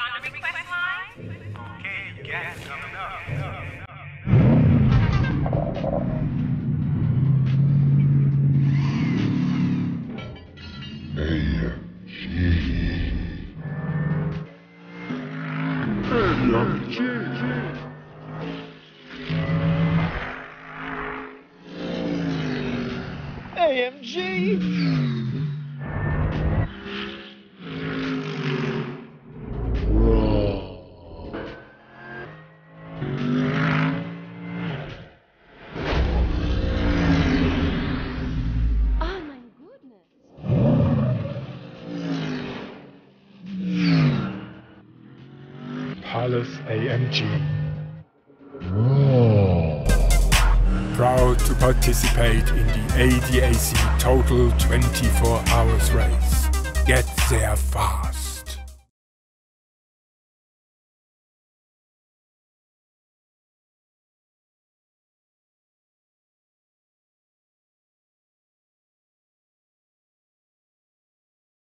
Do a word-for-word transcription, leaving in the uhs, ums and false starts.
on the request line? Okay, yes, coming up. A M G. A M G. Palace A M G. Proud to participate in the A D A C Total twenty-four hours race. Get there fast.